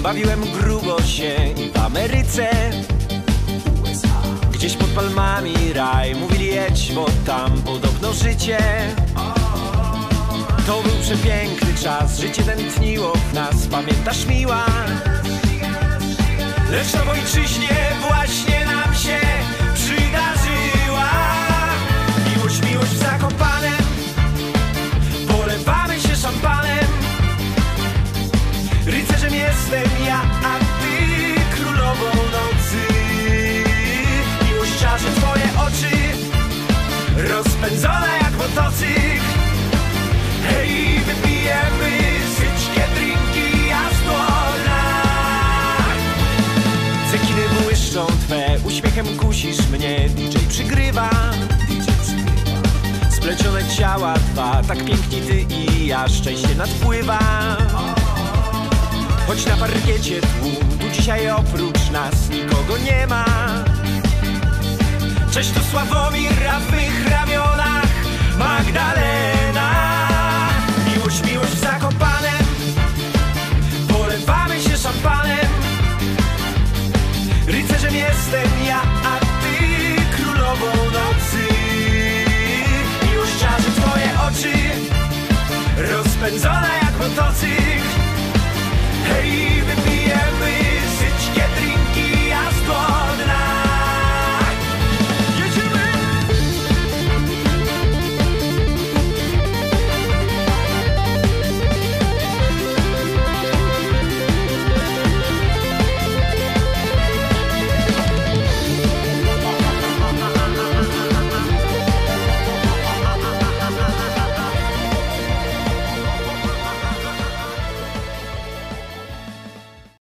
Bawiłem grubo się i w Ameryce, gdzieś pod palmami raj. Mówili jedź, bo tam podobno życie. To był przepiękny czas, życie tętniło w nas. Pamiętasz, miła? Lecz na ojczyźnie właśnie nam się przydarzyła miłość, miłość w Zakopanem. Polewamy się szampanem. Rycerzem jestem ja, a ty królową nocy. Miłość czarzy twoje oczy, rozpędzona jak motocykl. Hej, wypijemy syćkie drinki, jasno rak. Cekiny błyszczą twe, uśmiechem kusisz mnie. DJ przygrywa, splecione ciała dwa, tak piękni ty i ja, szczęście nadpływa. Choć na parkiecie tłum, tu dzisiaj oprócz nas nikogo nie ma. Cześć, tu Sławomir, a w mych ramionach